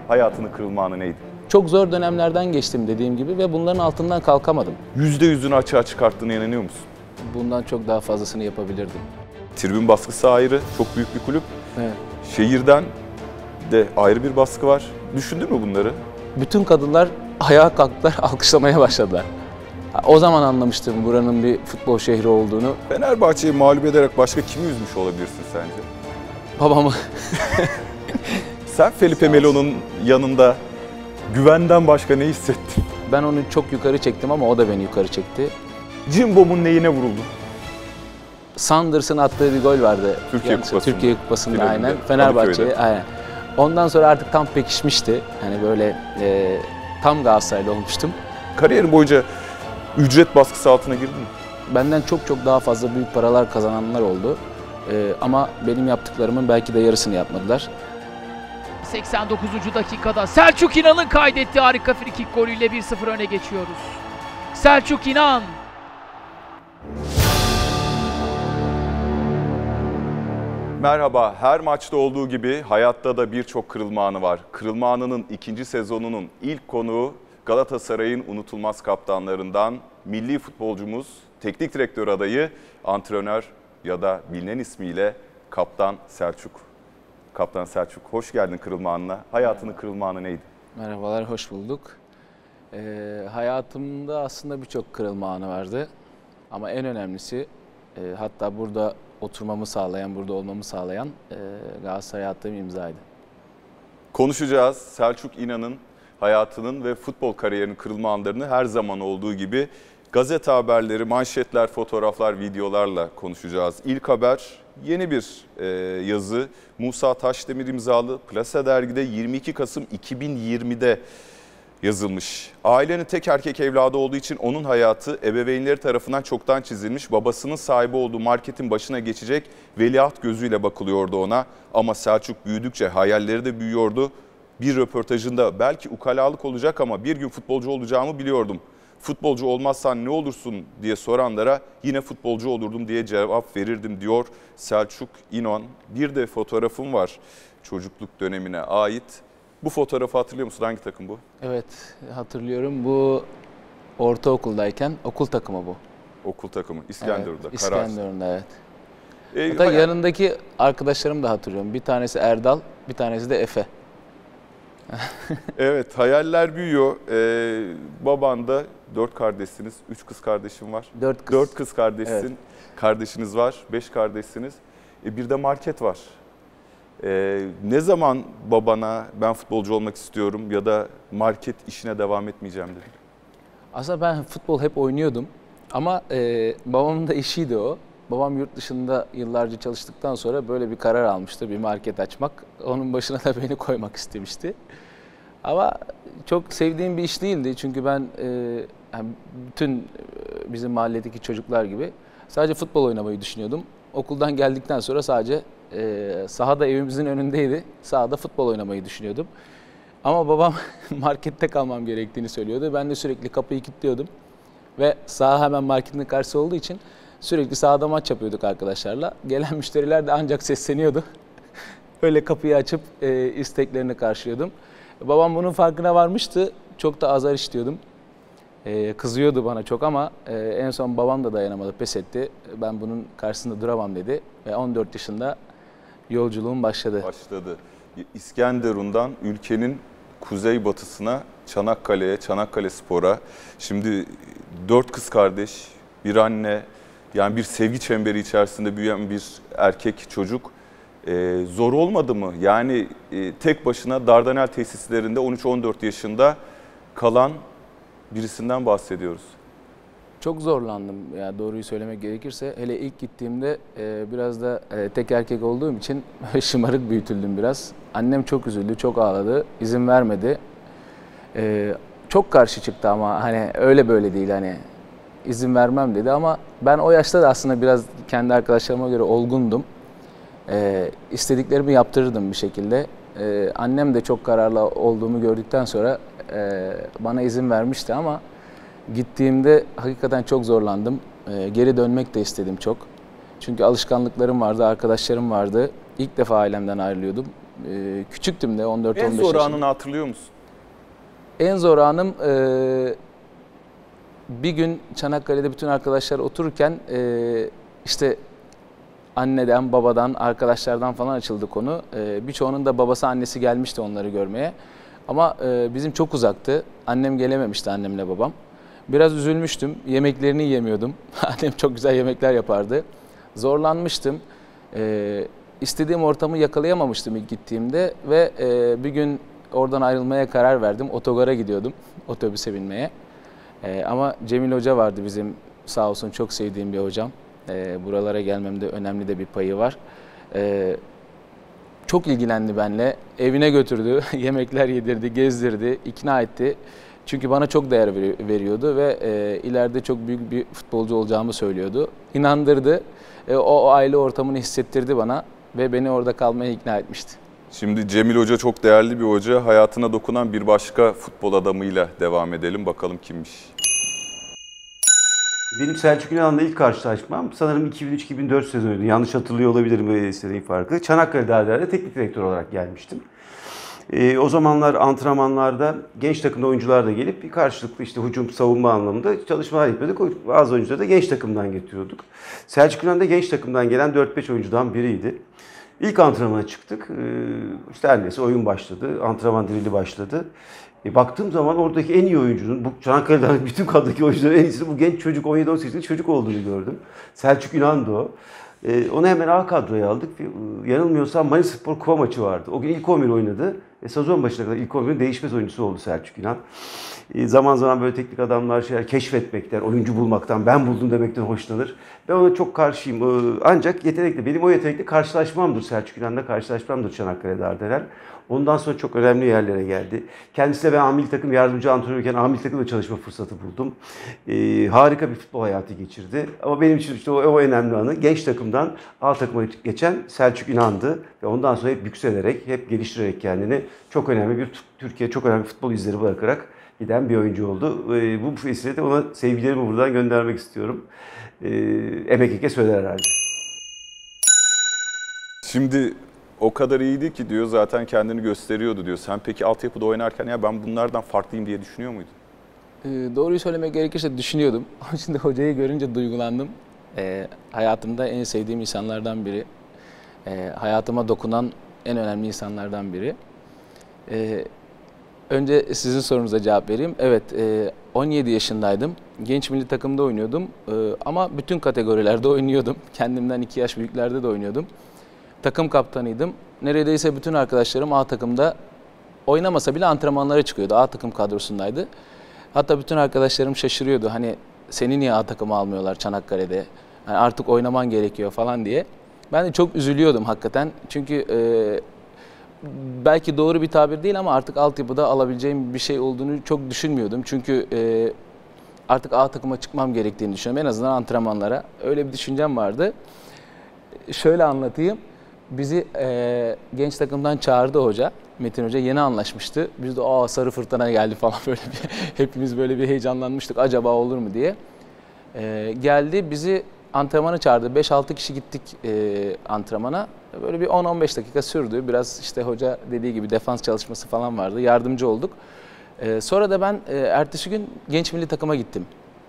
hayatının kırılma anı neydi? Çok zor dönemlerden geçtim dediğim gibi ve bunların altından kalkamadım. %100'ünü açığa çıkarttığına inanıyor musun? Bundan çok daha fazlasını yapabilirdim. Tribün baskısı ayrı, çok büyük bir kulüp. Evet. Şehirden de ayrı bir baskı var. Düşündün mü bunları? Bütün kadınlar ayağa kalktılar, alkışlamaya başladılar. O zaman anlamıştım buranın bir futbol şehri olduğunu. Fenerbahçe'yi mağlup ederek başka kimi üzmüş olabilirsin sence? Babamı. Sen Felipe Melo'nun yanında güvenden başka ne hissettin? Ben onu çok yukarı çektim ama o da beni yukarı çekti. Cimbom'un neyine vuruldun? Sanders'ın attığı bir gol vardı. Türkiye Kupası'nda Finalinde, aynen. Fenerbahçe'ye Kadıköy'de. aynen. Ondan sonra artık tam pekişmişti. Hani böyle tam Galatasaraylı olmuştum. Kariyerin boyunca ücret baskısı altına girdin mi? Benden çok çok daha fazla büyük paralar kazananlar oldu. Ama benim yaptıklarımın belki de yarısını yapmadılar. 89. dakikada Selçuk İnan'ın kaydettiği harika frikik golüyle 1-0 öne geçiyoruz. Selçuk İnan. Merhaba, her maçta olduğu gibi hayatta da birçok kırılma anı var. Kırılma anının ikinci sezonunun ilk konuğu Galatasaray'ın unutulmaz kaptanlarından milli futbolcumuz, teknik direktör adayı, antrenör ya da bilinen ismiyle Kaptan Selçuk. Kaptan Selçuk, hoş geldin kırılma anına. Hayatının kırılma anı neydi? Merhabalar, hoş bulduk. Hayatımda aslında birçok kırılma anı vardı. Ama en önemlisi, hatta burada oturmamı sağlayan, burada olmamı sağlayan Galatasaray'a attığım imzaydı. Konuşacağız. Selçuk İnan'ın hayatının ve futbol kariyerinin kırılma anlarını her zaman olduğu gibi gazete haberleri, manşetler, fotoğraflar, videolarla konuşacağız. İlk haber yeni bir yazı. Musa Taşdemir imzalı Plasa dergide 22 Kasım 2020'de yazılmış. Ailenin tek erkek evladı olduğu için onun hayatı ebeveynleri tarafından çoktan çizilmiş. Babasının sahibi olduğu marketin başına geçecek veliaht gözüyle bakılıyordu ona. Ama Selçuk büyüdükçe hayalleri de büyüyordu. Bir röportajında belki ukalalık olacak ama bir gün futbolcu olacağımı biliyordum. Futbolcu olmazsan ne olursun diye soranlara yine futbolcu olurdum diye cevap verirdim diyor Selçuk İnan. Bir de fotoğrafım var çocukluk dönemine ait. Bu fotoğrafı hatırlıyor musun? Hangi takım bu? Evet, hatırlıyorum. Bu ortaokuldayken okul takımı bu. Okul takımı. İskenderun'da. Evet, İskenderun'da evet. Hatta Hayal... yanındaki arkadaşlarımı da hatırlıyorum. Bir tanesi Erdal, bir tanesi de Efe. Evet, hayaller büyüyor. Baban da 4 kardeşsiniz. 3 kız kardeşim var. 4 kız. 4 kız kardeşsin. Evet. Kardeşiniz var. 5 kardeşsiniz. Bir de market var. Ne zaman babana ben futbolcu olmak istiyorum ya da market işine devam etmeyeceğim dedin? Aslında ben futbol hep oynuyordum ama babamın da işiydi o. Babam yurt dışında yıllarca çalıştıktan sonra böyle bir karar almıştı, bir market açmak. Onun başına da beni koymak istemişti. Ama çok sevdiğim bir iş değildi çünkü ben bütün bizim mahalledeki çocuklar gibi sadece futbol oynamayı düşünüyordum. Okuldan geldikten sonra sadece sahada evimizin önündeydi. Sahada futbol oynamayı düşünüyordum. Ama babam markette kalmam gerektiğini söylüyordu. Ben de sürekli kapıyı kilitliyordum. Ve saha hemen marketin karşısı olduğu için sürekli sahada maç yapıyorduk arkadaşlarla. Gelen müşteriler de ancak sesleniyordu. Öyle kapıyı açıp isteklerini karşılıyordum. Babam bunun farkına varmıştı. Çok da azar işliyordum. Kızıyordu bana çok ama en son babam da dayanamadı, pes etti. Ben bunun karşısında duramam dedi ve 14 yaşında yolculuğum başladı. İskenderun'dan ülkenin kuzeybatısına Çanakkale'ye, Çanakkalespor'a. Şimdi 4 kız kardeş, bir anne, yani bir sevgi çemberi içerisinde büyüyen bir erkek çocuk. Zor olmadı mı? Yani tek başına Dardanel tesislerinde 13-14 yaşında kalan birisinden bahsediyoruz. Çok zorlandım ya, doğruyu söylemek gerekirse. Hele ilk gittiğimde biraz da tek erkek olduğum için şımarık büyütüldüm biraz. Annem çok üzüldü, çok ağladı, izin vermedi. Çok karşı çıktı ama hani öyle böyle değil, hani izin vermem dedi ama ben o yaşta da aslında biraz kendi arkadaşlarıma göre olgundum. İstediklerimi yaptırırdım bir şekilde. Annem de çok kararlı olduğumu gördükten sonra bana izin vermişti ama gittiğimde hakikaten çok zorlandım. Geri dönmek de istedim çok. Çünkü alışkanlıklarım vardı, arkadaşlarım vardı. İlk defa ailemden ayrılıyordum. Küçüktüm de 14-15 En yaşında. zor anını hatırlıyor musun? En zor anım bir gün Çanakkale'de bütün arkadaşlar otururken işte anneden, babadan, arkadaşlardan falan açıldı konu. Birçoğunun da babası, annesi gelmişti onları görmeye. Ama bizim çok uzaktı. Annem gelememişti, annemle babam. Biraz üzülmüştüm. Yemeklerini yiyemiyordum. Annem çok güzel yemekler yapardı. Zorlanmıştım. İstediğim ortamı yakalayamamıştım ilk gittiğimde ve bir gün oradan ayrılmaya karar verdim. Otogara gidiyordum, otobüse binmeye. Ama Cemil Hoca vardı bizim, sağ olsun, çok sevdiğim bir hocam. Buralara gelmemde önemli de bir payı var. Çok ilgilendi benimle, evine götürdü, yemekler yedirdi, gezdirdi, ikna etti. Çünkü bana çok değer veriyordu ve ileride çok büyük bir futbolcu olacağımı söylüyordu. İnandırdı, o aile ortamını hissettirdi bana ve beni orada kalmaya ikna etmişti. Şimdi Cemil Hoca çok değerli bir hoca. Hayatına dokunan bir başka futbol adamıyla devam edelim. Bakalım kimmiş? Benim Selçuk İnan'la ilk karşılaşmam sanırım 2003-2004 sezonuydu. Yanlış hatırlıyor olabilirim istediğim farkı. Çanakkale Derdeler'de teknik direktör olarak gelmiştim. O zamanlar antrenmanlarda genç takımda oyuncular da gelip bir karşılıklı işte hücum, savunma anlamında çalışmalar yapıyorduk. Bazı oyuncuları da genç takımdan getiriyorduk. Selçuk İnan da genç takımdan gelen 4-5 oyuncudan biriydi. İlk antrenmana çıktık. İşte her neyse oyun başladı. Antrenman drili başladı. Baktığım zaman oradaki en iyi oyuncunun, bu Çanakkale'den bütün kadrodaki oyuncuların en iyisi bu genç çocuk, 17-18'lik çocuk olduğunu gördüm. Selçuk İnan'dı o. Onu hemen A kadroya aldık. Yanılmıyorsam Manisaspor Kupa maçı vardı. O gün ilk 11 oynadı. Sezon başına kadar ilk 11'in değişmez oyuncusu oldu Selçuk İnan. Zaman zaman böyle teknik adamlar şeyler keşfetmekten, oyuncu bulmaktan, ben buldum demekten hoşlanır. Ben ona çok karşıyım. Ancak yetenekli, benim o yetenekli karşılaşmamdır Selçuk İnan'la karşılaşmamdır Çanakkale Dardanel. Ondan sonra çok önemli yerlere geldi. Kendisiyle ben A milli takım yardımcı antrenörken A milli takımda çalışma fırsatı buldum. Harika bir futbol hayatı geçirdi. Ama benim için işte o önemli anı genç takımdan A takıma geçen Selçuk İnan'dı. Ve ondan sonra hep yükselerek, hep geliştirerek kendini çok önemli bir Türkiye çok önemli futbol izleri bırakarak giden bir oyuncu oldu. Bu vesileyle ona sevgilerimi buradan göndermek istiyorum. Emek eke söyler herhalde. Şimdi o kadar iyiydi ki diyor, zaten kendini gösteriyordu diyor. Sen peki altyapıda oynarken ya ben bunlardan farklıyım diye düşünüyor muydun? Doğruyu söylemek gerekirse düşünüyordum. Ama şimdi hocayı görünce duygulandım. Hayatımda en sevdiğim insanlardan biri. Hayatıma dokunan en önemli insanlardan biri. Önce sizin sorunuza cevap vereyim. Evet, 17 yaşındaydım. Genç milli takımda oynuyordum. Ama bütün kategorilerde oynuyordum. Kendimden 2 yaş büyüklerde de oynuyordum. Takım kaptanıydım. Neredeyse bütün arkadaşlarım A takımda oynamasa bile antrenmanlara çıkıyordu. A takım kadrosundaydı. Hatta bütün arkadaşlarım şaşırıyordu. Hani seni niye A takıma almıyorlar Çanakkale'de? Yani artık oynaman gerekiyor falan diye. Ben de çok üzülüyordum hakikaten. Çünkü belki doğru bir tabir değil ama artık altyapıda alabileceğim bir şey olduğunu çok düşünmüyordum. Çünkü artık A takıma çıkmam gerektiğini düşünüyorum. En azından antrenmanlara. Öyle bir düşüncem vardı. Şöyle anlatayım. Bizi genç takımdan çağırdı hoca. Metin Hoca yeni anlaşmıştı. Biz de sarı fırtına geldi falan böyle bir hepimiz böyle bir heyecanlanmıştık. Acaba olur mu diye. Geldi bizi antrenmana çağırdı. 5-6 kişi gittik antrenmana. Böyle bir 10-15 dakika sürdü. Biraz işte hoca dediği gibi defans çalışması falan vardı. Yardımcı olduk. Sonra da ben ertesi gün genç milli takıma gittim.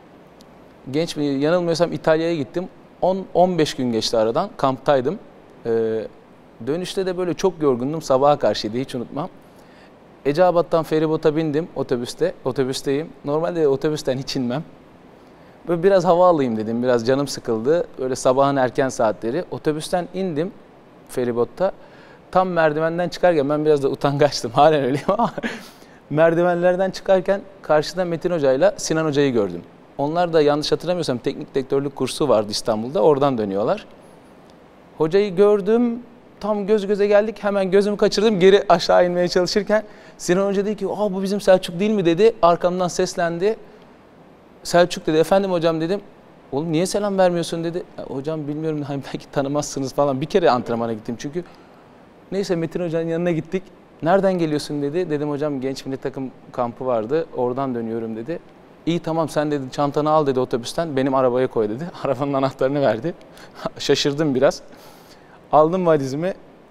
Yanılmıyorsam İtalya'ya gittim. 10-15 gün geçti aradan. Kamptaydım. Dönüşte de böyle çok yorgundum. Sabaha karşıydı, hiç unutmam. Eceabat'tan feribota bindim otobüste. Otobüsteyim. Normalde otobüsten hiç inmem. Böyle biraz hava alayım dedim. Biraz canım sıkıldı. Böyle sabahın erken saatleri. Otobüsten indim feribotta. Tam merdivenden çıkarken ben biraz da utangaçtım. Halen öyleyim ama merdivenlerden çıkarken karşıda Metin Hoca'yla Sinan Hoca'yı gördüm. Onlar da yanlış hatırlamıyorsam teknik direktörlük kursu vardı İstanbul'da. Oradan dönüyorlar. Hocayı gördüm. Tam göz göze geldik. Hemen gözümü kaçırdım. Geri aşağı inmeye çalışırken Sinan Hoca dedi ki bu bizim Selçuk değil mi dedi. Arkamdan seslendi. Selçuk dedi. Efendim hocam dedim. Oğlum niye selam vermiyorsun dedi. Hocam bilmiyorum hani belki tanımazsınız falan. Bir kere antrenmana gittim çünkü. Neyse Metin Hoca'nın yanına gittik. Nereden geliyorsun dedi. Dedim hocam genç milli takım kampı vardı. Oradan dönüyorum dedi. İyi tamam sen dedi çantanı al dedi otobüsten. Benim arabaya koy dedi. Arabanın anahtarını verdi. Şaşırdım biraz. Aldım valizimi.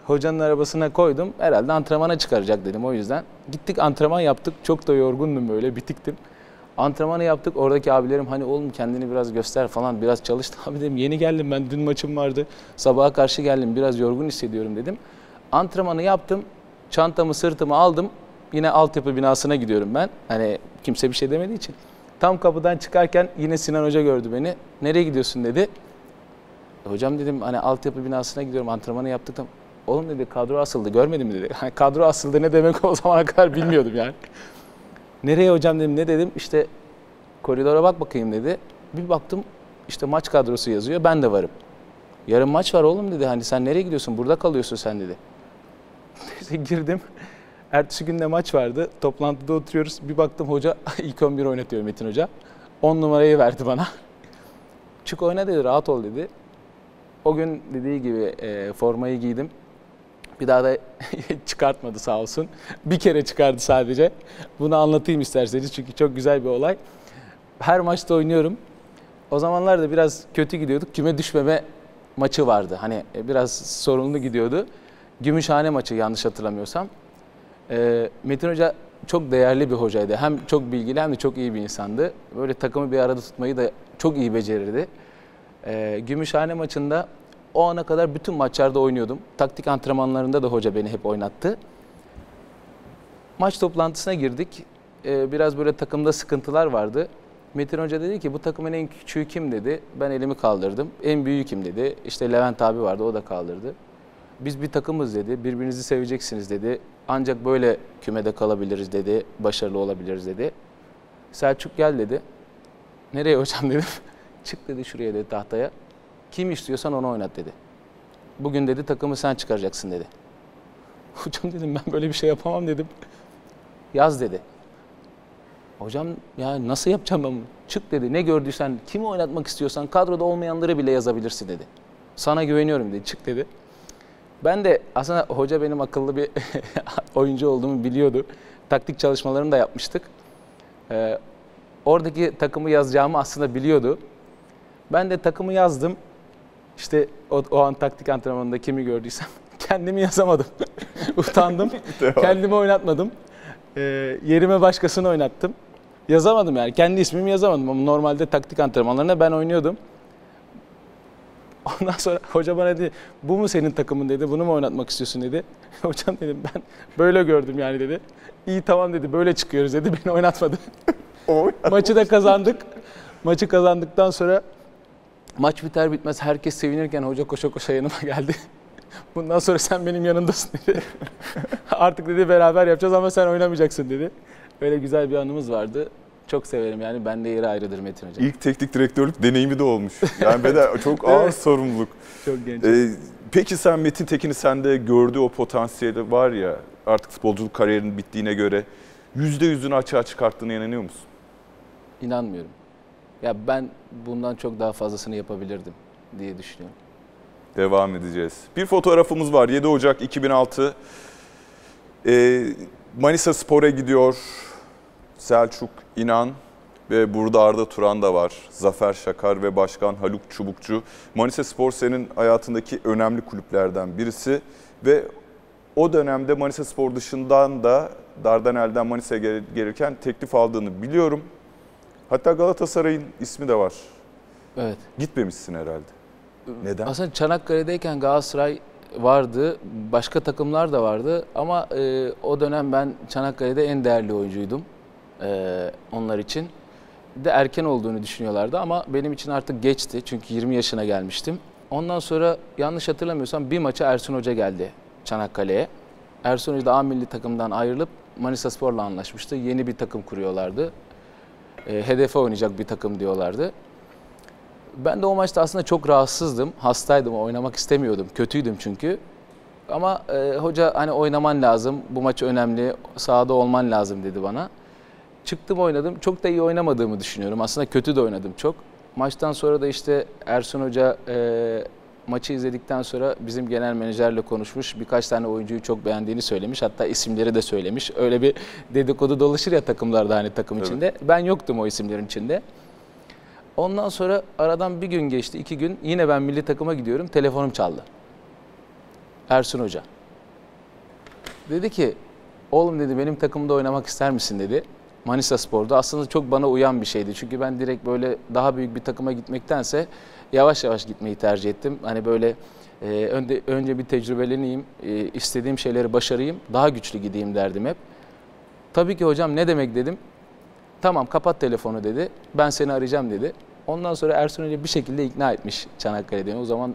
Hocanın arabasına koydum. Herhalde antrenmana çıkaracak dedim o yüzden. Gittik antrenman yaptık. Çok da yorgundum böyle, bitiktim. Antrenmanı yaptık. Oradaki abilerim hani oğlum kendini biraz göster falan, biraz çalış. Abi dedim yeni geldim ben, dün maçım vardı. Sabaha karşı geldim, biraz yorgun hissediyorum dedim. Antrenmanı yaptım. Çantamı sırtıma aldım. Yine altyapı binasına gidiyorum ben. Hani kimse bir şey demediği için. Tam kapıdan çıkarken yine Sinan Hoca gördü beni. Nereye gidiyorsun dedi. Hocam dedim hani altyapı binasına gidiyorum, antrenmanı yaptık. Oğlum dedi kadro asıldı, görmedin mi dedi. Hani kadro asıldı ne demek o zamana kadar bilmiyordum yani. Nereye hocam dedim, ne dedim. İşte koridora bak bakayım dedi. Bir baktım işte maç kadrosu yazıyor, ben de varım. Yarın maç var oğlum dedi, hani sen nereye gidiyorsun, burada kalıyorsun sen dedi. İşte girdim. Ertesi gün de maç vardı. Toplantıda oturuyoruz. Bir baktım hoca ilk 11 oynatıyor Metin Hoca. 10 numarayı verdi bana. Çık oyna dedi, rahat ol dedi. O gün dediği gibi formayı giydim. Bir daha da çıkartmadı sağ olsun. Bir kere çıkardı sadece. Bunu anlatayım isterseniz çünkü çok güzel bir olay. Her maçta oynuyorum. O zamanlar da biraz kötü gidiyorduk. Küme düşmeme maçı vardı. Hani biraz sorunlu gidiyordu. Gümüşhane maçı yanlış hatırlamıyorsam. Metin Hoca çok değerli bir hocaydı. Hem çok bilgili hem de çok iyi bir insandı. Böyle takımı bir arada tutmayı da çok iyi becerirdi. Gümüşhane maçında o ana kadar bütün maçlarda oynuyordum. Taktik antrenmanlarında da hoca beni hep oynattı. Maç toplantısına girdik. Biraz böyle takımda sıkıntılar vardı. Metin Hoca dedi ki bu takımın en küçüğü kim dedi. Ben elimi kaldırdım. En büyüğü kim dedi. İşte Levent abi vardı, o da kaldırdı. Biz bir takımız dedi. Birbirinizi seveceksiniz dedi. Ancak böyle kümede kalabiliriz dedi. Başarılı olabiliriz dedi. Selçuk gel dedi. Nereye hocam dedim. Çık dedi şuraya dedi tahtaya. Kim istiyorsan onu oynat dedi. Bugün dedi takımı sen çıkaracaksın dedi. Hocam dedim ben böyle bir şey yapamam dedim. Yaz dedi. Hocam ya nasıl yapacağım ben bunu? Çık dedi, ne gördüysen, kimi oynatmak istiyorsan kadroda olmayanları bile yazabilirsin dedi. Sana güveniyorum dedi, çık dedi. Ben de aslında hoca benim akıllı bir oyuncu olduğumu biliyordu. Taktik çalışmalarını da yapmıştık. Oradaki takımı yazacağımı aslında biliyordu. Ben de takımı yazdım. İşte o an taktik antrenmanında kimi gördüysem kendimi yazamadım. Utandım. Kendimi oynatmadım. Yerime başkasını oynattım. Yazamadım yani. Kendi ismimi yazamadım ama normalde taktik antrenmanlarında ben oynuyordum. Ondan sonra hoca bana dedi, bu mu senin takımın dedi, bunu mu oynatmak istiyorsun dedi. Hocam dedim ben böyle gördüm yani dedi. İyi tamam dedi, böyle çıkıyoruz dedi, beni oynatmadı. Maçı da kazandık. Maçı kazandıktan sonra maç biter bitmez herkes sevinirken hoca koşa koşa yanıma geldi. Bundan sonra sen benim yanımdasın dedi. Artık dedi beraber yapacağız ama sen oynamayacaksın dedi. Öyle güzel bir anımız vardı. Çok severim yani, bende yeri ayrıdır Metin Hoca. İlk teknik direktörlük deneyimi de olmuş. Yani çok ağır sorumluluk. Çok genç. Peki sen Metin Tekin'i sende gördüğü o potansiyeli var ya, artık futbolculuk kariyerinin bittiğine göre %100'ünü açığa çıkarttığına inanıyor musun? İnanmıyorum. Ya ben bundan çok daha fazlasını yapabilirdim diye düşünüyorum. Devam edeceğiz. Bir fotoğrafımız var. 7 Ocak 2006. Manisa Spor'a gidiyor Selçuk İnan ve burada Arda Turan da var. Zafer Şakar ve Başkan Haluk Çubukçu. Manisa Spor senin hayatındaki önemli kulüplerden birisi ve o dönemde Manisa Spor dışından da Dardanel'den Manisa'ya gelirken teklif aldığını biliyorum. Hatta Galatasaray'ın ismi de var. Evet. Gitmemişsin herhalde. Neden? Aslında Çanakkale'deyken Galatasaray vardı, başka takımlar da vardı ama o dönem ben Çanakkale'de en değerli oyuncuydum onlar için. De erken olduğunu düşünüyorlardı ama benim için artık geçti çünkü 20 yaşına gelmiştim. Ondan sonra yanlış hatırlamıyorsam bir maça Ersun Hoca geldi Çanakkale'ye. Ersun Hoca da A milli takımdan ayrılıp Manisa Spor'la anlaşmıştı. Yeni bir takım kuruyorlardı. Hedefe oynayacak bir takım diyorlardı. Ben de o maçta aslında çok rahatsızdım, hastaydım, oynamak istemiyordum, kötüydüm çünkü. Ama hoca hani oynaman lazım, bu maç önemli, sahada olman lazım dedi bana. Çıktım oynadım, çok da iyi oynamadığımı düşünüyorum, aslında kötü de oynadım çok. Maçtan sonra da işte Ersun Hoca maçı izledikten sonra bizim genel menajerle konuşmuş, birkaç tane oyuncuyu çok beğendiğini söylemiş, hatta isimleri de söylemiş. Öyle bir dedikodu dolaşır ya takımlarda hani takım içinde, evet. Ben yoktum o isimlerin içinde. Ondan sonra aradan bir gün geçti, 2 gün. Yine ben milli takıma gidiyorum. Telefonum çaldı. Ersun Hoca. Dedi ki, oğlum dedi benim takımda oynamak ister misin dedi. Manisa Spor'da. Aslında çok bana uyan bir şeydi. Çünkü ben direkt böyle daha büyük bir takıma gitmektense yavaş yavaş gitmeyi tercih ettim. Hani böyle önce bir tecrübeleneyim, istediğim şeyleri başarayım, daha güçlü gideyim derdim hep. Tabii ki hocam ne demek dedim. Tamam kapat telefonu dedi. Ben seni arayacağım dedi. Ondan sonra Ersun Hoca bir şekilde ikna etmiş Çanakkale'de. O zaman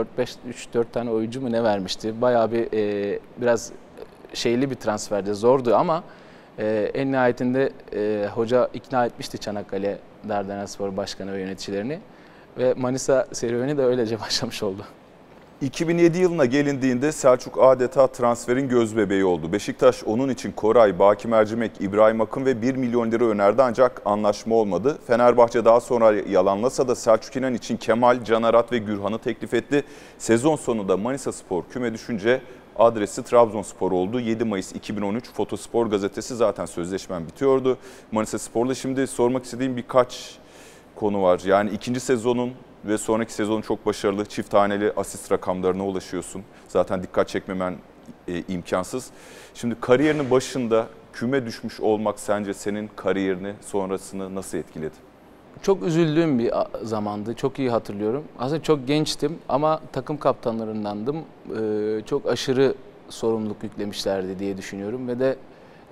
3-4 tane oyuncu mu ne vermişti. Bayağı bir biraz şeyli bir transferdi. Zordu ama en nihayetinde hoca ikna etmişti Çanakkale Dardanelspor Başkanı ve yöneticilerini. Ve Manisa serüveni de öylece başlamış oldu. 2007 yılına gelindiğinde Selçuk adeta transferin gözbebeği oldu. Beşiktaş onun için Koray, Baki Mercimek, İbrahim Akın ve 1 milyon lira önerdi ancak anlaşma olmadı. Fenerbahçe daha sonra yalanlasa da Selçuk İnan için Kemal, Can Arat ve Gürhan'ı teklif etti. Sezon sonunda Manisaspor küme düşünce adresi Trabzonspor oldu. 7 Mayıs 2013 Fotospor gazetesi zaten sözleşmem bitiyordu. Manisaspor'da şimdi sormak istediğim birkaç konu var. Yani ikinci sezonun ve sonraki sezonun çok başarılı çift taneli asist rakamlarına ulaşıyorsun. Zaten dikkat çekmemen imkansız. Şimdi kariyerinin başında küme düşmüş olmak sence senin kariyerini sonrasını nasıl etkiledi? Çok üzüldüğüm bir zamandı. Çok iyi hatırlıyorum. Aslında çok gençtim ama takım kaptanlarındandım. Çok aşırı sorumluluk yüklemişlerdi diye düşünüyorum ve de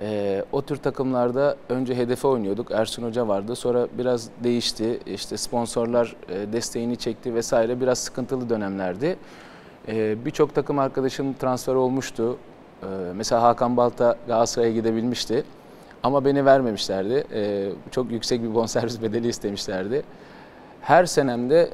o tür takımlarda önce hedefe oynuyorduk. Ersun Hoca vardı. Sonra biraz değişti. İşte sponsorlar desteğini çekti vesaire. Biraz sıkıntılı dönemlerdi. Birçok takım arkadaşım transfer olmuştu. Mesela Hakan Balta Galatasaray'a gidebilmişti. Ama beni vermemişlerdi. Çok yüksek bir bonservis bedeli istemişlerdi. Her senemde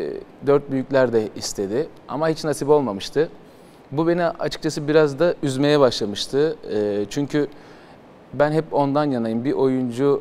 4 büyükler de istedi. Ama hiç nasip olmamıştı. Bu beni açıkçası biraz da üzmeye başlamıştı. Çünkü ben hep ondan yanayım. Bir oyuncu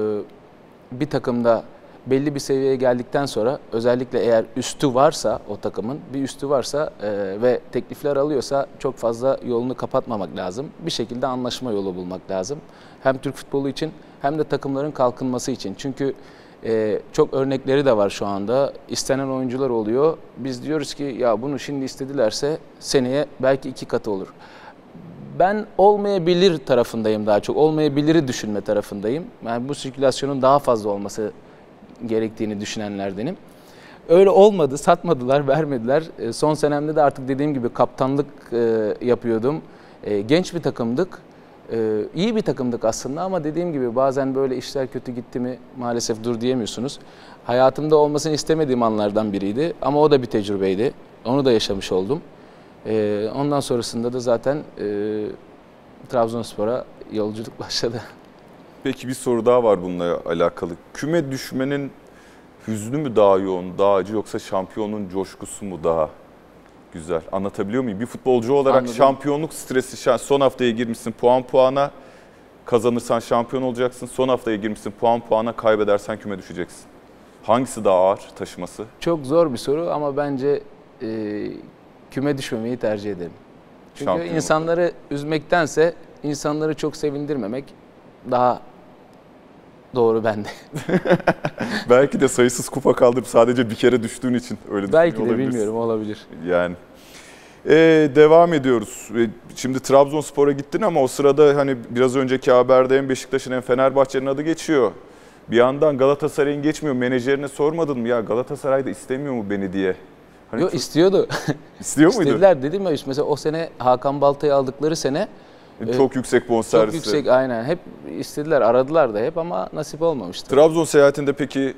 bir takımda belli bir seviyeye geldikten sonra özellikle eğer üstü varsa o takımın bir üstü varsa ve teklifler alıyorsa çok fazla yolunu kapatmamak lazım. Bir şekilde anlaşma yolu bulmak lazım. Hem Türk futbolu için hem de takımların kalkınması için. Çünkü çok örnekleri de var şu anda. İstenen oyuncular oluyor. Biz diyoruz ki ya bunu şimdi istedilerse seneye belki 2 katı olur. Ben olmayabilir tarafındayım daha çok. Olmayabiliri düşünme tarafındayım. Yani bu sirkülasyonun daha fazla olması gerektiğini düşünenlerdenim. Öyle olmadı, satmadılar, vermediler. Son senemde de artık dediğim gibi kaptanlık yapıyordum. Genç bir takımdık. İyi bir takımdık aslında ama dediğim gibi bazen böyle işler kötü gitti mi maalesef dur diyemiyorsunuz. Hayatımda olmasını istemediğim anlardan biriydi ama o da bir tecrübeydi. Onu da yaşamış oldum. Ondan sonrasında da zaten Trabzonspor'a yolculuk başladı. Peki bir soru daha var bununla alakalı. Küme düşmenin hüznü mü daha yoğun, daha acı yoksa şampiyonun coşkusu mu daha güzel? Anlatabiliyor muyum? Bir futbolcu olarak Anladım. şampiyonluk stresi, son haftaya girmişsin puana, kazanırsan şampiyon olacaksın. Son haftaya girmişsin puana, kaybedersen küme düşeceksin. Hangisi daha ağır taşıması? Çok zor bir soru ama bence küme düşmemeyi tercih ederim. Çünkü Şampiyon insanları üzmektense insanları çok sevindirmemek daha doğru bende. Belki de sayısız kupa kaldırıp sadece bir kere düştüğün için öyle Belki düşünüyor de olabilirsin. bilmiyorum, olabilir. Yani. Devam ediyoruz. Şimdi Trabzonspor'a gittin ama o sırada hani biraz önceki haberde hem Beşiktaş'ın hem Fenerbahçe'nin adı geçiyor. Bir yandan Galatasaray'ın geçmiyor. Menajerine sormadın mı ya Galatasaray da istemiyor mu beni diye? Hani Yok istiyordu. İstiyor muydu? İstediler dedim ya mesela o sene Hakan Balta'yı aldıkları sene Çok yüksek bonservis. çok yüksek aynen hep istediler, aradılar da hep ama nasip olmamıştı. Trabzon seyahatinde peki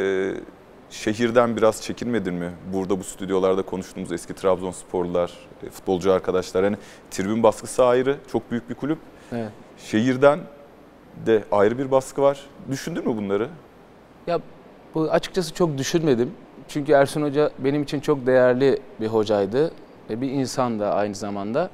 şehirden biraz çekinmedin mi? Burada bu stüdyolarda konuştuğumuz eski Trabzonsporlular, futbolcu arkadaşlar hani tribün baskısı ayrı, çok büyük bir kulüp. Evet. Şehirden de ayrı bir baskı var. Düşündün mü bunları? Ya bu açıkçası çok düşünmedim. Çünkü Ersun Hoca benim için çok değerli bir hocaydı ve bir insan da aynı zamanda.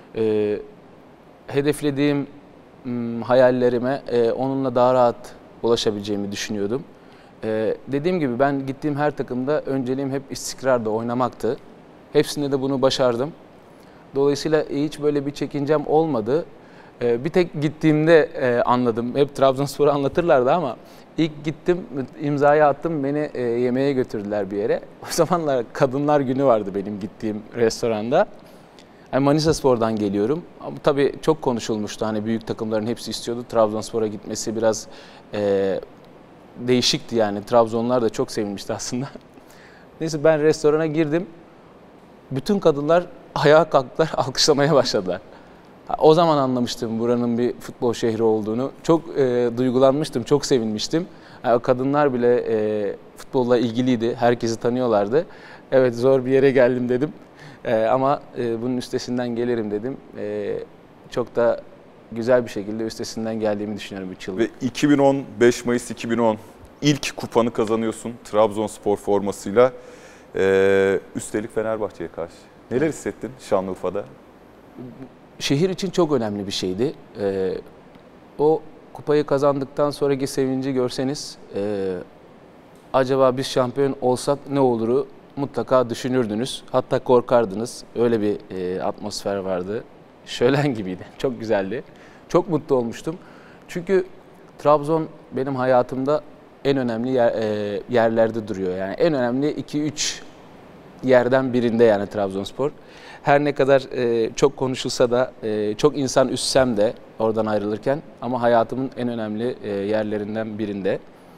Hedeflediğim hayallerime onunla daha rahat ulaşabileceğimi düşünüyordum. Dediğim gibi ben gittiğim her takımda önceliğim hep istikrarda oynamaktı. Hepsinde de bunu başardım. Dolayısıyla hiç böyle bir çekincem olmadı. Bir tek gittiğimde anladım. Hep Trabzonspor'u anlatırlardı ama ilk gittim, imzayı attım, beni yemeğe götürdüler bir yere. O zamanlar Kadınlar Günü vardı benim gittiğim restoranda. Yani Manisaspor'dan geliyorum. Ama tabii çok konuşulmuştu. Hani büyük takımların hepsi istiyordu. Trabzonspor'a gitmesi biraz değişikti yani. Trabzonlular da çok sevinmişti aslında. Neyse ben restorana girdim. Bütün kadınlar ayağa kalktılar, alkışlamaya başladılar. O zaman anlamıştım buranın bir futbol şehri olduğunu. Çok duygulanmıştım, çok sevinmiştim. Yani kadınlar bile futbolla ilgiliydi, herkesi tanıyorlardı. Evet zor bir yere geldim dedim. Ama bunun üstesinden gelirim dedim. Çok da güzel bir şekilde üstesinden geldiğimi düşünüyorum 3 yıl. Ve 2010, 5 Mayıs 2010 ilk kupanı kazanıyorsun Trabzonspor formasıyla. Üstelik Fenerbahçe'ye karşı. Neler hissettin Şanlıurfa'da? Şehir için çok önemli bir şeydi. O kupayı kazandıktan sonraki sevinci görseniz acaba biz şampiyon olsak ne oluru mutlaka düşünürdünüz. Hatta korkardınız. Öyle bir atmosfer vardı. Şölen gibiydi. Çok güzeldi. Çok mutlu olmuştum. Çünkü Trabzon benim hayatımda en önemli yerlerde duruyor. Yani en önemli 2-3 yerden birinde yani Trabzonspor. Her ne kadar çok konuşulsa da, çok insan üssem de oradan ayrılırken ama hayatımın en önemli yerlerinden birinde.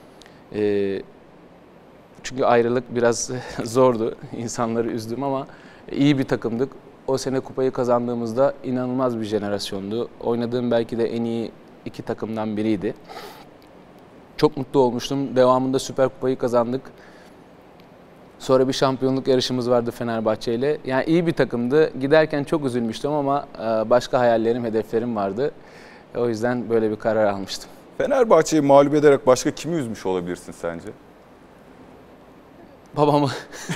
Çünkü ayrılık biraz zordu. İnsanları üzdüm ama iyi bir takımdık. O sene kupayı kazandığımızda inanılmaz bir jenerasyondu. Oynadığım belki de en iyi 2 takımdan biriydi. Çok mutlu olmuştum. Devamında Süper Kupayı kazandık. Sonra bir şampiyonluk yarışımız vardı Fenerbahçe ile. Yani iyi bir takımdı. Giderken çok üzülmüştüm ama başka hayallerim, hedeflerim vardı. O yüzden böyle bir karar almıştım. Fenerbahçe'yi mağlup ederek başka kimi üzmüş olabilirsin sence? Babamı.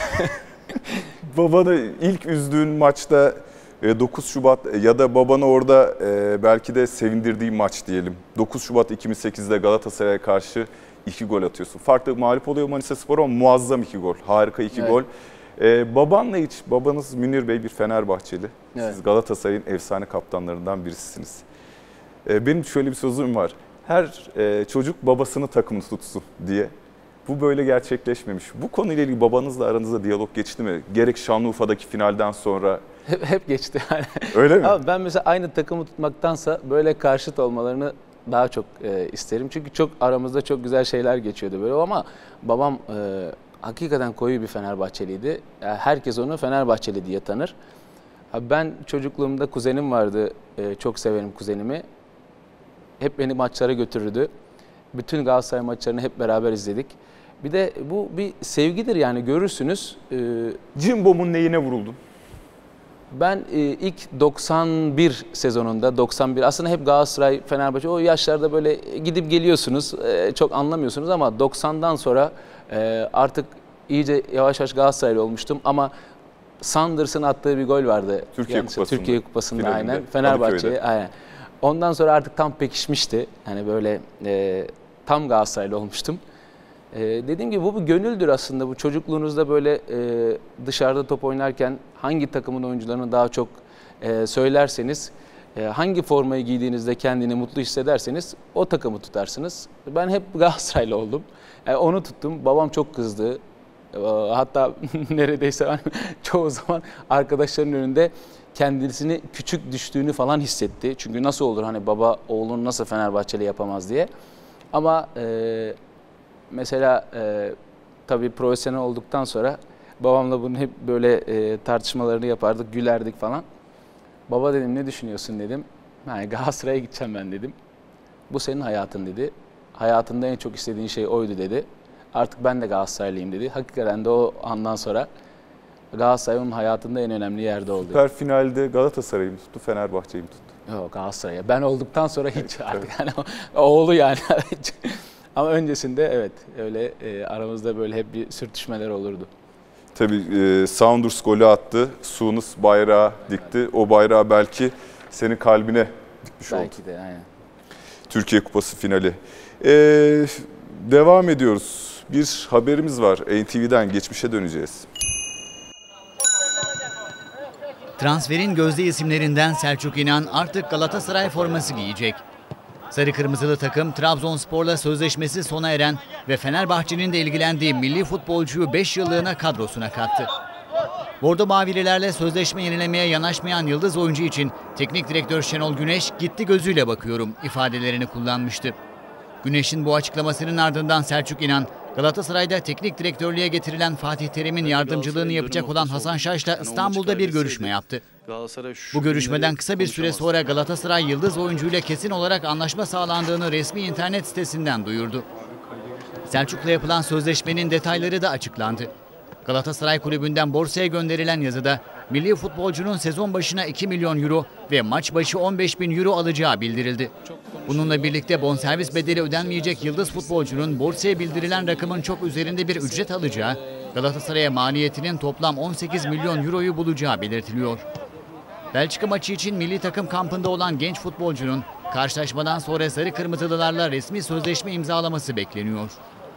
Babanı ilk üzdüğün maçta 9 Şubat ya da babanı orada belki de sevindirdiği maç diyelim. 9 Şubat 2008'de Galatasaray'a karşı 2 gol atıyorsun. Farklı mağlup oluyor Manisaspor ama muazzam 2 gol. Harika 2 Evet. gol. Babanla hiç, babanız Münir Bey bir Fenerbahçeli. Evet. Siz Galatasaray'ın efsane kaptanlarından birisiniz. Benim şöyle bir sözüm var. Her çocuk babasını takımı tutsun diye. Bu böyle gerçekleşmemiş. Bu konuyla ilgili babanızla aranızda diyalog geçti mi? Gerek Şanlıurfa'daki finalden sonra. Hep geçti yani. Öyle mi? Ama ben mesela aynı takımı tutmaktansa böyle karşıt olmalarını daha çok isterim. Çünkü çok aramızda çok güzel şeyler geçiyordu böyle ama babam hakikaten koyu bir Fenerbahçeliydi. Yani herkes onu Fenerbahçeli diye tanır. Ben çocukluğumda kuzenim vardı. Çok severim kuzenimi. Hep beni maçlara götürürdü. Bütün Galatasaray maçlarını hep beraber izledik. Bir de bu bir sevgidir yani görürsünüz. Cimbom'un neyine vuruldun? Ben ilk 91 sezonunda, 91 aslında hep Galatasaray, Fenerbahçe o yaşlarda böyle gidip geliyorsunuz, çok anlamıyorsunuz ama 90'dan sonra artık iyice yavaş yavaş Galatasaraylı olmuştum ama Sanders'ın attığı bir gol vardı. Türkiye Kupası'nda finalinde, aynen. Fenerbahçe'ye Kadıköy'de. aynen. Ondan sonra artık tam pekişmişti. Yani böyle tam Galatasaraylı olmuştum. Dediğim gibi bu bir gönüldür aslında. Bu çocukluğunuzda böyle dışarıda top oynarken hangi takımın oyuncularını daha çok söylerseniz, hangi formayı giydiğinizde kendini mutlu hissederseniz o takımı tutarsınız. Ben hep Galatasaraylı oldum. Onu tuttum. Babam çok kızdı. Hatta neredeyse ben çoğu zaman arkadaşların önünde kendisini küçük düştüğünü falan hissetti. Çünkü nasıl olur hani baba oğlunu nasıl Fenerbahçeli yapamaz diye. Ama mesela tabii profesyonel olduktan sonra babamla bunun hep böyle tartışmalarını yapardık, gülerdik falan. Baba dedim ne düşünüyorsun dedim. Yani Galatasaray'a gideceğim ben dedim. Bu senin hayatın dedi. Hayatında en çok istediğin şey oydu dedi. Artık ben de Galatasaraylıyım dedi. Hakikaten de o andan sonra Galatasaray onun hayatında en önemli yerde oldu. Süper finalde Galatasaray'ı mı tuttu, Fenerbahçe'yi mi tuttu? Yok Galatasaray'a. Ben olduktan sonra hiç artık yani oğlu yani. Ama öncesinde evet öyle aramızda böyle hep bir sürtüşmeler olurdu. Tabii Saunders golü attı, Suunus bayrağı dikti. O bayrağı belki senin kalbine dikmiş oldu. Belki de aynen. Türkiye Kupası finali. Devam ediyoruz. Bir haberimiz var. NTV'den geçmişe döneceğiz. Transferin gözde isimlerinden Selçuk İnan artık Galatasaray forması giyecek. Sarı kırmızılı takım Trabzonspor'la sözleşmesi sona eren ve Fenerbahçe'nin de ilgilendiği milli futbolcuyu 5 yıllığına kadrosuna kattı. Bordo Mavililerle sözleşme yenilemeye yanaşmayan yıldız oyuncu için teknik direktör Şenol Güneş gitti gözüyle bakıyorum ifadelerini kullanmıştı. Güneş'in bu açıklamasının ardından Selçuk İnan, Galatasaray'da teknik direktörlüğe getirilen Fatih Terim'in yardımcılığını yapacak olan Hasan Şaş'la İstanbul'da bir görüşme yaptı. Bu görüşmeden kısa bir süre sonra Galatasaray yıldız oyuncuyla kesin olarak anlaşma sağlandığını resmi internet sitesinden duyurdu. Selçuk'la yapılan sözleşmenin detayları da açıklandı. Galatasaray Kulübü'nden borsaya gönderilen yazıda milli futbolcunun sezon başına 2 milyon euro ve maç başı 15 bin euro alacağı bildirildi. Bununla birlikte bonservis bedeli ödenmeyecek yıldız futbolcunun borsaya bildirilen rakamın çok üzerinde bir ücret alacağı, Galatasaray'a maliyetinin toplam 18 milyon euroyu bulacağı belirtiliyor. Belçika maçı için milli takım kampında olan genç futbolcunun karşılaşmadan sonra sarı kırmızılılarla resmi sözleşme imzalaması bekleniyor.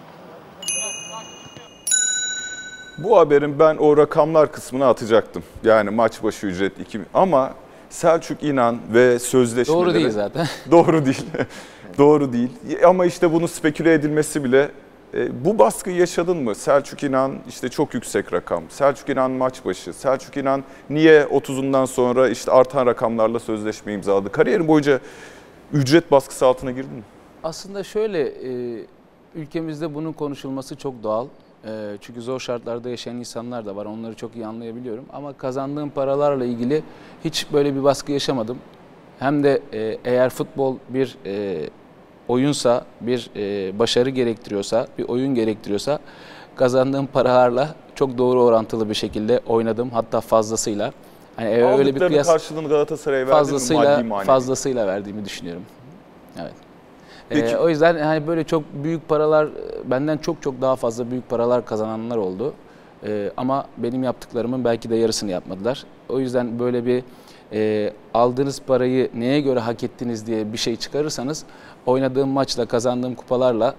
Bu haberin ben o rakamlar kısmını atacaktım. Yani maç başı ücret 2 ama Selçuk İnan ve sözleşmeleri... Doğru değil zaten. Doğru değil. Doğru değil. Ama işte bunu speküle edilmesi bile... bu baskıyı yaşadın mı? Selçuk İnan işte çok yüksek rakam. Selçuk İnan maç başı. Selçuk İnan niye 30'undan sonra işte artan rakamlarla sözleşme imzaladı? Kariyerin boyunca ücret baskısı altına girdin mi? Aslında şöyle, ülkemizde bunun konuşulması çok doğal. Çünkü zor şartlarda yaşayan insanlar da var. Onları çok iyi anlayabiliyorum. Ama kazandığım paralarla ilgili hiç böyle bir baskı yaşamadım. Hem de eğer futbol bir oyunsa, bir başarı gerektiriyorsa, bir oyun gerektiriyorsa kazandığım paralarla çok doğru orantılı bir şekilde oynadım. Hatta fazlasıyla. Hani öyle bir kıyas karşılığını Galatasaray'a verdin mi maddi manevi? Fazlasıyla verdiğimi düşünüyorum. Evet. O yüzden hani böyle çok büyük paralar, benden çok daha fazla büyük paralar kazananlar oldu. Ama benim yaptıklarımın belki de yarısını yapmadılar. O yüzden böyle bir aldığınız parayı neye göre hak ettiniz diye bir şey çıkarırsanız, oynadığım maçla, kazandığım kupalarla,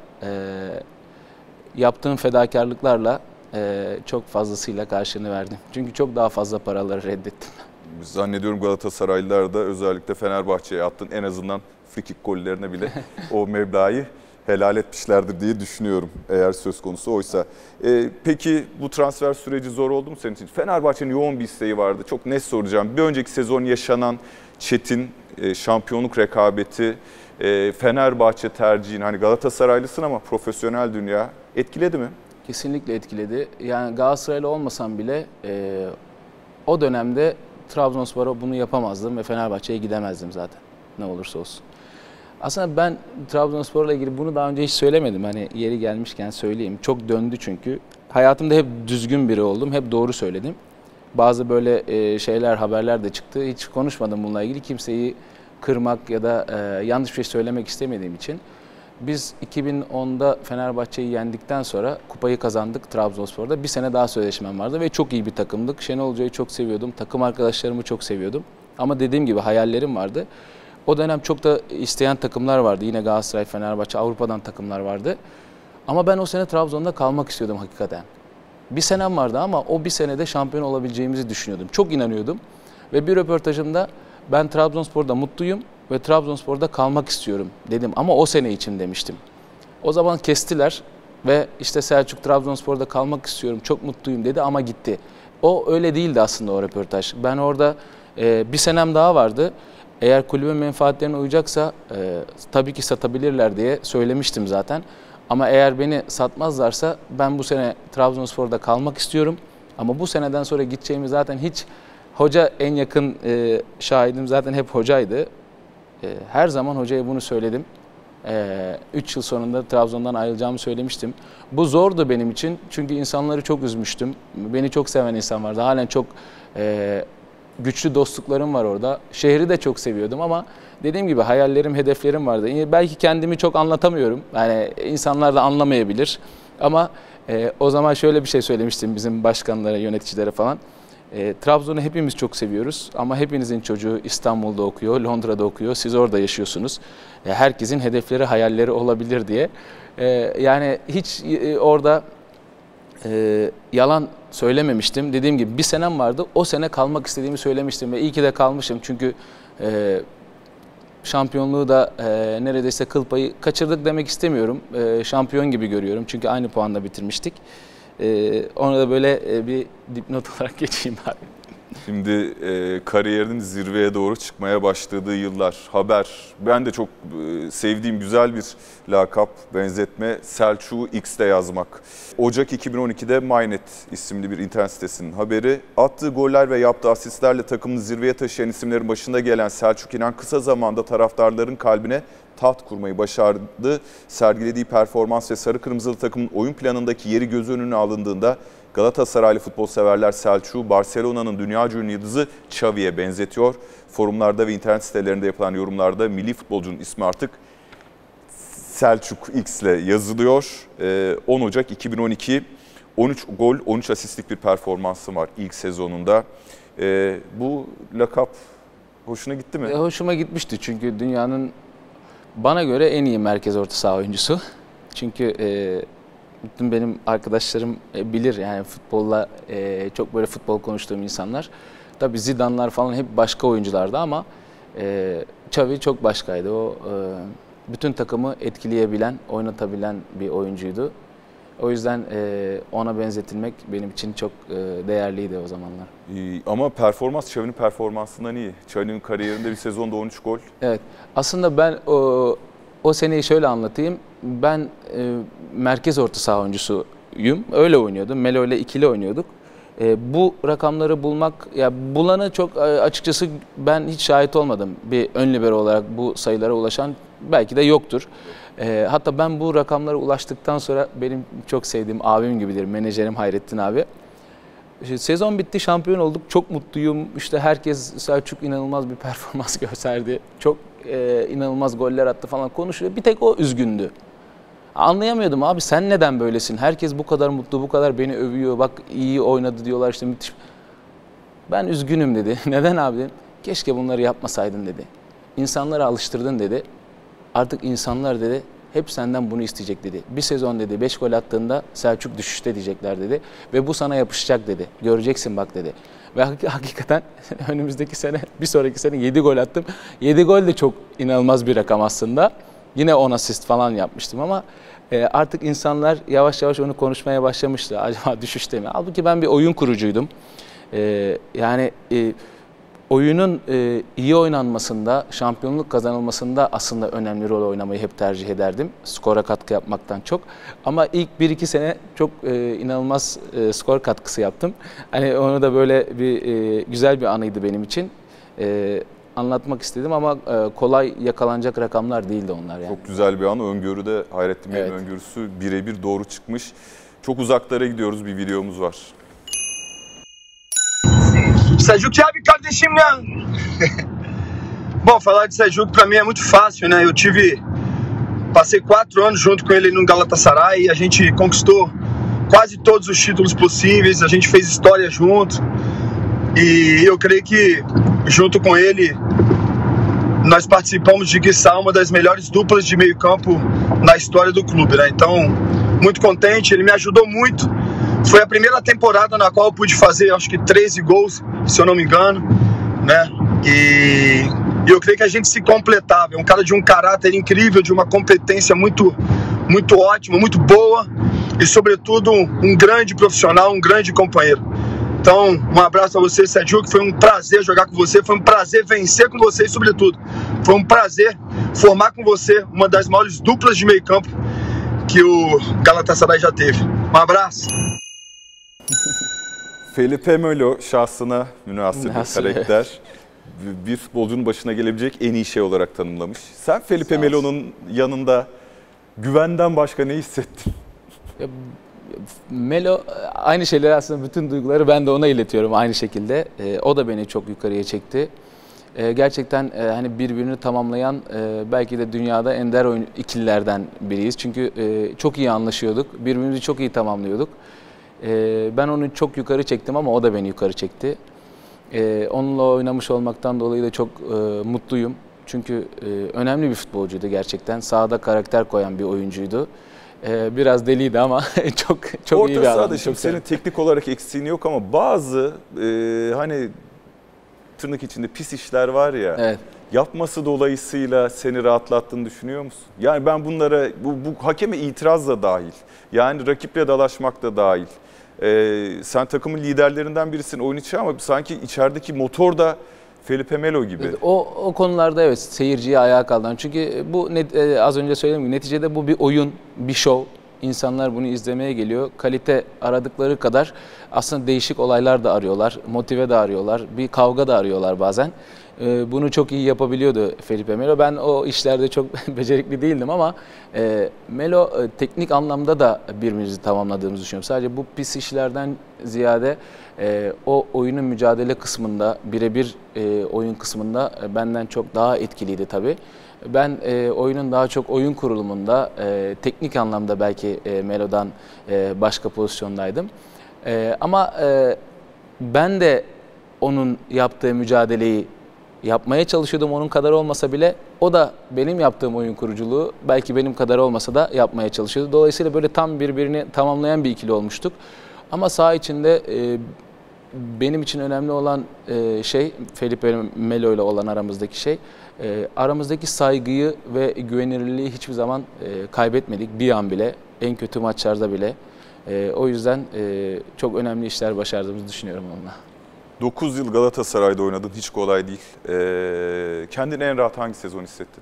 yaptığım fedakarlıklarla çok fazlasıyla karşılığını verdim. Çünkü çok daha fazla paraları reddettim. Zannediyorum Galatasaraylılar da özellikle Fenerbahçe'ye attın en azından frikik gollerine bile o meblağı helal etmişlerdir diye düşünüyorum eğer söz konusu oysa. Peki bu transfer süreci zor oldu mu senin için? Fenerbahçe'nin yoğun bir isteği vardı. Çok net soracağım. Bir önceki sezon yaşanan çetin şampiyonluk rekabeti, Fenerbahçe tercihin, hani Galatasaraylısın ama profesyonel dünya etkiledi mi? Kesinlikle etkiledi. Yani Galatasaraylı olmasam bile o dönemde Trabzonspor'a bunu yapamazdım ve Fenerbahçe'ye gidemezdim zaten ne olursa olsun. Aslında ben Trabzonspor'la ilgili bunu daha önce hiç söylemedim. Hani yeri gelmişken söyleyeyim. Çok döndü çünkü. Hayatımda hep düzgün biri oldum. Hep doğru söyledim. Bazı böyle şeyler, haberler de çıktı. Hiç konuşmadım bununla ilgili. Kimseyi kırmak ya da yanlış bir şey söylemek istemediğim için. Biz 2010'da Fenerbahçe'yi yendikten sonra kupayı kazandık Trabzonspor'da. Bir sene daha sözleşmem vardı ve çok iyi bir takımdık. Şenol Hoca'yı çok seviyordum. Takım arkadaşlarımı çok seviyordum. Ama dediğim gibi hayallerim vardı. O dönem çok da isteyen takımlar vardı. Yine Galatasaray, Fenerbahçe, Avrupa'dan takımlar vardı. Ama ben o sene Trabzon'da kalmak istiyordum hakikaten. Bir senem vardı ama o bir senede şampiyon olabileceğimizi düşünüyordum. Çok inanıyordum. Ve bir röportajımda ben Trabzonspor'da mutluyum ve Trabzonspor'da kalmak istiyorum dedim. Ama o sene için demiştim. O zaman kestiler ve işte Selçuk Trabzonspor'da kalmak istiyorum, çok mutluyum dedi ama gitti. O öyle değildi aslında o röportaj. Ben orada bir senem daha vardı. Eğer kulübün menfaatlerine uyacaksa tabii ki satabilirler diye söylemiştim zaten. Ama eğer beni satmazlarsa ben bu sene Trabzonspor'da kalmak istiyorum. Ama bu seneden sonra gideceğimi zaten hiç, hoca en yakın şahidim zaten hep hocaydı. Her zaman hocaya bunu söyledim. 3 yıl sonunda Trabzon'dan ayrılacağımı söylemiştim. Bu zordu benim için çünkü insanları çok üzmüştüm. Beni çok seven insan vardı. Halen çok güçlü dostluklarım var orada. Şehri de çok seviyordum ama dediğim gibi hayallerim, hedeflerim vardı. Belki kendimi çok anlatamıyorum. Yani insanlar da anlamayabilir. Ama o zaman şöyle bir şey söylemiştim bizim başkanlara, yöneticilere falan. Trabzon'u hepimiz çok seviyoruz ama hepinizin çocuğu İstanbul'da okuyor, Londra'da okuyor. Siz orada yaşıyorsunuz. Herkesin hedefleri, hayalleri olabilir diye. Yani hiç orada yalan söylememiştim. Dediğim gibi bir senem vardı. O sene kalmak istediğimi söylemiştim ve iyi ki de kalmışım. Çünkü şampiyonluğu da neredeyse kıl payı kaçırdık demek istemiyorum. Şampiyon gibi görüyorum. Çünkü aynı puanla bitirmiştik. Onu da böyle bir dipnot olarak geçeyim abi. Şimdi kariyerinin zirveye doğru çıkmaya başladığı yıllar. Haber, ben de çok sevdiğim güzel bir lakap, benzetme, Selçuk'u X'te yazmak. Ocak 2012'de MyNet isimli bir internet sitesinin haberi. Attığı goller ve yaptığı asistlerle takımını zirveye taşıyan isimlerin başında gelen Selçuk İnan kısa zamanda taraftarların kalbine taht kurmayı başardı. Sergilediği performans ve sarı kırmızılı takımın oyun planındaki yeri göz önüne alındığında Galatasaraylı futbol severler Selçuk'u Barcelona'nın dünyaca ünlü yıldızı Xavi'ye benzetiyor. Forumlarda ve internet sitelerinde yapılan yorumlarda milli futbolcunun ismi artık Selçuk X ile yazılıyor. 10 Ocak 2012, 13 gol, 13 asistlik bir performansı var ilk sezonunda. Bu lakap hoşuna gitti mi? Hoşuma gitmişti çünkü dünyanın bana göre en iyi merkez orta saha oyuncusu. Çünkü bütün benim arkadaşlarım bilir yani futbolla çok böyle futbol konuştuğum insanlar. Tabii Zidane'lar falan hep başka oyunculardı ama Xavi çok başkaydı. O bütün takımı etkileyebilen, oynatabilen bir oyuncuydu. O yüzden ona benzetilmek benim için çok değerliydi o zamanlar. Ama performans Xavi'nin performansından iyi. Xavi'nin kariyerinde bir sezonda 13 gol. Evet. Aslında ben o seneyi şöyle anlatayım. Ben merkez orta saha oyuncusuyum. Öyle oynuyordum. Melo ile ikili oynuyorduk. Bu rakamları bulmak, ya bulanı çok açıkçası ben hiç şahit olmadım. Bir ön libero olarak bu sayılara ulaşan belki de yoktur. Hatta ben bu rakamlara ulaştıktan sonra benim çok sevdiğim abim gibidir, menajerim Hayrettin abi. Sezon bitti, şampiyon olduk. Çok mutluyum. İşte herkes Selçuk inanılmaz bir performans gösterdi. Çok inanılmaz goller attı falan konuşuyor. Bir tek o üzgündü. Anlayamıyordum abi sen neden böylesin? Herkes bu kadar mutlu, bu kadar beni övüyor. Bak iyi oynadı diyorlar işte müthiş. Ben üzgünüm dedi. Neden abi dedim. Keşke bunları yapmasaydın dedi. İnsanları alıştırdın dedi. Artık insanlar dedi hep senden bunu isteyecek dedi. Bir sezon dedi 5 gol attığında Selçuk düşüşte diyecekler dedi. Ve bu sana yapışacak dedi. Göreceksin bak dedi. Ve hakikaten önümüzdeki sene, bir sonraki sene 7 gol attım. 7 gol de çok inanılmaz bir rakam aslında. Yine 10 asist falan yapmıştım ama artık insanlar yavaş yavaş onu konuşmaya başlamıştı. Acaba düşüşte mi? Halbuki ben bir oyun kurucuydum. Oyunun iyi oynanmasında, şampiyonluk kazanılmasında aslında önemli rol oynamayı hep tercih ederdim. Skora katkı yapmaktan çok. Ama ilk 1-2 sene çok inanılmaz skor katkısı yaptım. Hani onu da böyle bir güzel bir anıydı benim için. Anlatmak istedim ama kolay yakalanacak rakamlar değildi onlar yani. Çok güzel bir an. Öngörüde Hayrettin Bey'in öngörüsü birebir doğru çıkmış. Çok uzaklara gidiyoruz. Bir videomuz var. Selçuk abi kardeşim ya. Bom, falar de Selçuk para mim é muito fácil, né? Eu passei 4 anos junto com ele no Galatasaray e a gente conquistou quase todos os títulos possíveis, a gente fez história junto. E eu creio que junto com ele nós participamos de quiçá uma das melhores duplas de meio-campo na história do clube, né? Então, muito contente, ele me ajudou muito. Foi a primeira temporada na qual eu pude fazer, acho que 13 gols, se eu não me engano, né? E eu creio que a gente se completava. É um cara de um caráter incrível, de uma competência muito ótima, muito boa e, sobretudo, um grande profissional, um grande companheiro. Então, um abraço a você, Selçuk. Foi um prazer jogar com você, foi um prazer vencer com você e, sobretudo, foi um prazer formar com você uma das maiores duplas de meio-campo que o Galatasaray já teve. Um abraço. Felipe Melo şahsına münhasır bir karakter. Bir futbolcunun başına gelebilecek en iyi şey olarak tanımlamış. Sen Felipe Melo'nun yanında güvenden başka ne hissettin? Melo aynı şeyleri aslında bütün duyguları ben de ona iletiyorum aynı şekilde. O da beni çok yukarıya çekti. Gerçekten hani birbirini tamamlayan belki de dünyada ender ikililerden biriyiz. Çünkü çok iyi anlaşıyorduk. Birbirimizi çok iyi tamamlıyorduk. Ben onu çok yukarı çektim ama o da beni yukarı çekti. Onunla oynamış olmaktan dolayı da çok mutluyum. Çünkü önemli bir futbolcuydu gerçekten. Sahada karakter koyan bir oyuncuydu. Biraz deliydi ama çok iyi bir adam. Orta sahada şimdi senin teknik olarak eksiğin yok ama bazı hani tırnak içinde pis işler var ya. Evet. yapması dolayısıyla seni rahatlattığını düşünüyor musun? Yani ben bunlara, bu hakeme itiraz da dahil, yani rakiple dalaşmak da dahil. Sen takımın liderlerinden birisin oyun içi ama sanki içerideki motor da Felipe Melo gibi. O konularda evet seyirciyi ayağa kaldıran. Çünkü bu az önce söylediğim gibi neticede bu bir oyun, bir şov. İnsanlar bunu izlemeye geliyor. Kalite aradıkları kadar aslında değişik olaylar da arıyorlar. Motive de arıyorlar. Bir kavga da arıyorlar bazen. Bunu çok iyi yapabiliyordu Felipe Melo. Ben o işlerde çok becerikli değildim ama Melo teknik anlamda da birbirimizi tamamladığımızı düşünüyorum. Sadece bu pis işlerden ziyade o oyunun mücadele kısmında, birebir oyun kısmında benden çok daha etkiliydi tabii. Ben oyunun daha çok oyun kurulumunda, teknik anlamda belki Melo'dan başka pozisyondaydım. Ama ben de onun yaptığı mücadeleyi yapmaya çalışıyordum, onun kadar olmasa bile. O da benim yaptığım oyun kuruculuğu belki benim kadar olmasa da yapmaya çalışıyordu. Dolayısıyla böyle tam birbirini tamamlayan bir ikili olmuştuk. Ama saha içinde benim için önemli olan şey, Felipe Melo ile olan aramızdaki şey, aramızdaki saygıyı ve güvenilirliği hiçbir zaman kaybetmedik. Bir an bile, en kötü maçlarda bile. O yüzden çok önemli işler başardığımızı düşünüyorum onunla. 9 yıl Galatasaray'da oynadın, hiç kolay değil. Kendini en rahat hangi sezon hissettin?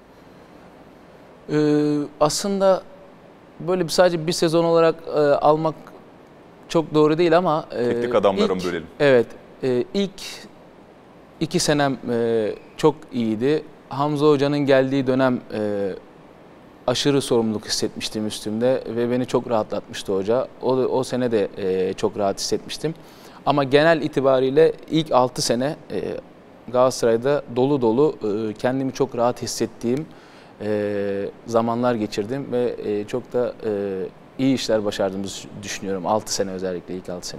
Aslında böyle sadece bir sezon olarak almak çok doğru değil ama... Teknik adamlara mı bölelim? Evet, ilk 2 senem çok iyiydi. Hamza Hoca'nın geldiği dönem aşırı sorumluluk hissetmiştim üstümde ve beni çok rahatlatmıştı hoca. O sene de çok rahat hissetmiştim. Ama genel itibariyle ilk 6 sene Galatasaray'da dolu dolu kendimi çok rahat hissettiğim zamanlar geçirdim ve çok da iyi işler başardığımızı düşünüyorum. 6 sene özellikle, ilk 6 sene.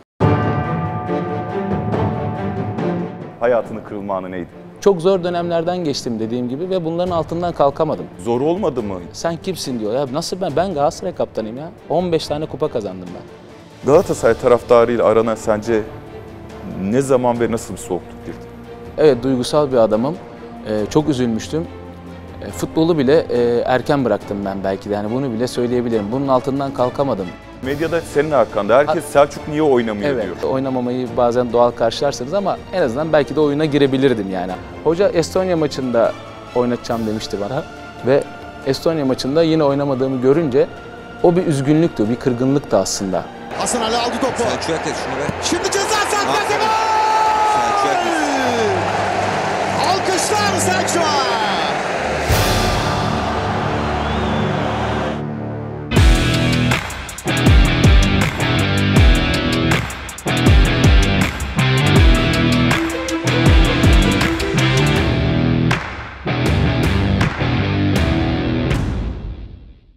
Hayatının kırılma anı neydi? Çok zor dönemlerden geçtim dediğim gibi ve bunların altından kalkamadım. Zor olmadı mı? Sen kimsin diyor. Ya nasıl ben Galatasaray kaptanıyım ya. 15 tane kupa kazandım ben. Galatasaray taraftarıyla arana sence ne zaman ve nasıl bir soğukluk girdi? Evet, duygusal bir adamım. Çok üzülmüştüm. Futbolu bile erken bıraktım ben belki de. Yani bunu bile söyleyebilirim. Bunun altından kalkamadım. Medyada senin arkanda. Herkes Selçuk niye oynamıyor diyor. Evet, oynamamayı bazen doğal karşılarsınız ama en azından belki de oyuna girebilirdim yani. Hoca Estonya maçında oynatacağım demişti bana ve Estonya maçında yine oynamadığımı görünce o bir üzgünlüktü, bir kırgınlıktı aslında. Hasan Ali aldı topu. Selçuk Yaklet şunu be. Şimdi ceza sahasında gol! Selçuk Yaklet. Alkışlar Selçuk'a.